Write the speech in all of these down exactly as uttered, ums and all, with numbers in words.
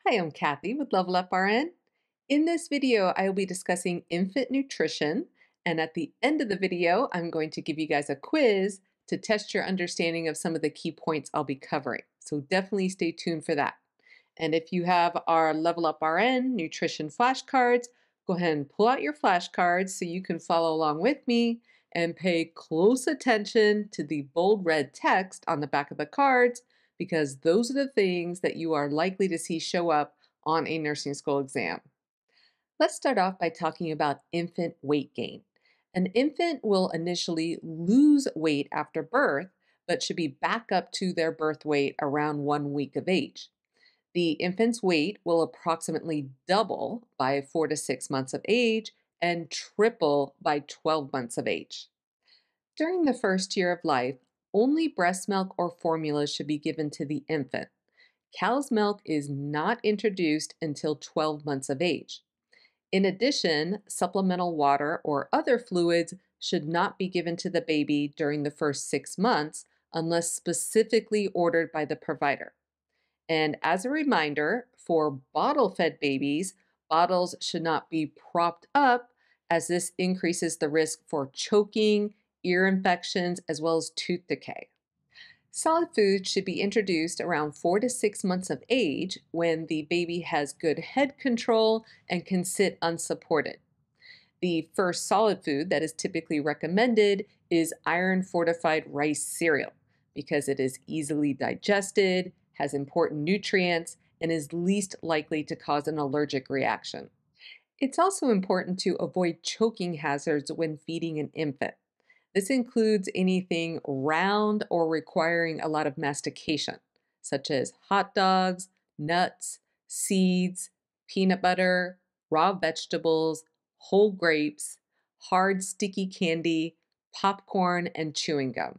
Hi, I'm Kathy with Level Up R N. In this video, I will be discussing infant nutrition, and at the end of the video, I'm going to give you guys a quiz to test your understanding of some of the key points I'll be covering. So definitely stay tuned for that. And if you have our Level Up R N nutrition flashcards, go ahead and pull out your flashcards so you can follow along with me and pay close attention to the bold red text on the back of the cards, because those are the things that you are likely to see show up on a nursing school exam. Let's start off by talking about infant weight gain. An infant will initially lose weight after birth, but should be back up to their birth weight around one week of age. The infant's weight will approximately double by four to six months of age and triple by twelve months of age. During the first year of life, only breast milk or formula should be given to the infant. Cow's milk is not introduced until twelve months of age. In addition, supplemental water or other fluids should not be given to the baby during the first six months unless specifically ordered by the provider. And as a reminder, for bottle-fed babies, bottles should not be propped up, as this increases the risk for choking, ear infections, as well as tooth decay. Solid food should be introduced around four to six months of age when the baby has good head control and can sit unsupported. The first solid food that is typically recommended is iron-fortified rice cereal because it is easily digested, has important nutrients, and is least likely to cause an allergic reaction. It's also important to avoid choking hazards when feeding an infant. This includes anything round or requiring a lot of mastication, such as hot dogs, nuts, seeds, peanut butter, raw vegetables, whole grapes, hard sticky candy, popcorn, and chewing gum.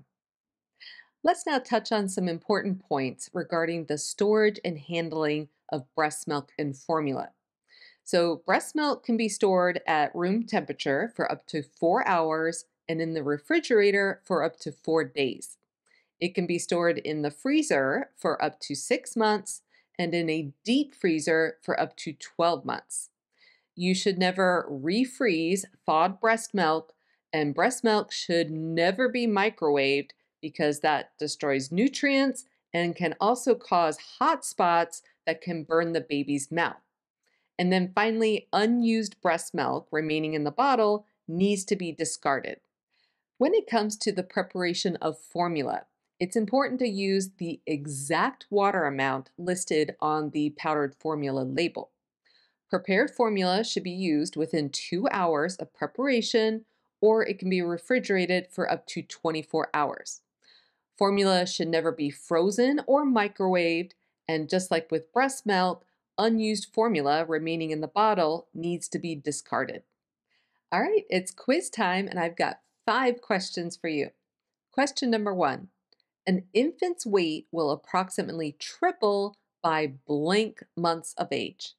Let's now touch on some important points regarding the storage and handling of breast milk and formula. So breast milk can be stored at room temperature for up to four hours and in the refrigerator for up to four days. It can be stored in the freezer for up to six months and in a deep freezer for up to twelve months. You should never refreeze thawed breast milk, and breast milk should never be microwaved because that destroys nutrients and can also cause hot spots that can burn the baby's mouth. And then finally, unused breast milk remaining in the bottle needs to be discarded. When it comes to the preparation of formula, it's important to use the exact water amount listed on the powdered formula label. Prepared formula should be used within two hours of preparation, or it can be refrigerated for up to twenty-four hours. Formula should never be frozen or microwaved, and just like with breast milk, unused formula remaining in the bottle needs to be discarded. All right, it's quiz time, and I've got five questions for you. Question number one, an infant's weight will approximately triple by blank months of age.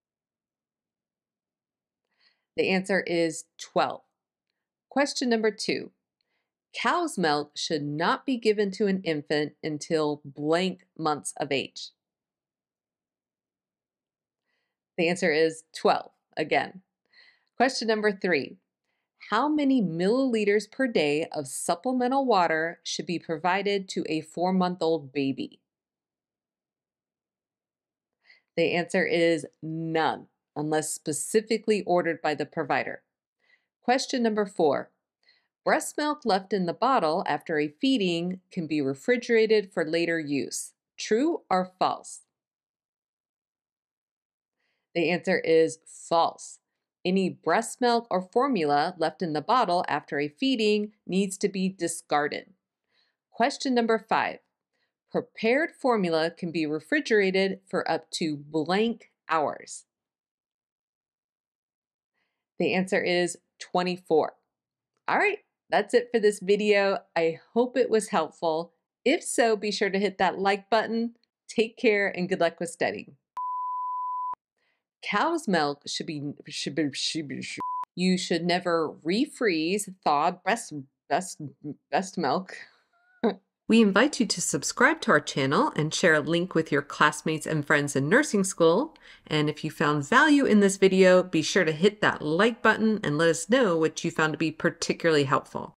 The answer is twelve. Question number two, cow's milk should not be given to an infant until blank months of age. The answer is twelve, again. Question number three, how many milliliters per day of supplemental water should be provided to a four-month-old baby? The answer is none, unless specifically ordered by the provider. Question number four, breast milk left in the bottle after a feeding can be refrigerated for later use. True or false? The answer is false. Any breast milk or formula left in the bottle after a feeding needs to be discarded. Question number five. Prepared formula can be refrigerated for up to blank hours. The answer is twenty-four. All right, that's it for this video. I hope it was helpful. If so, be sure to hit that like button. Take care and good luck with studying. Cow's milk should be, should be, should be, should. You should never refreeze thawed breast, breast, breast milk. We invite you to subscribe to our channel and share a link with your classmates and friends in nursing school. And if you found value in this video, be sure to hit that like button and let us know what you found to be particularly helpful.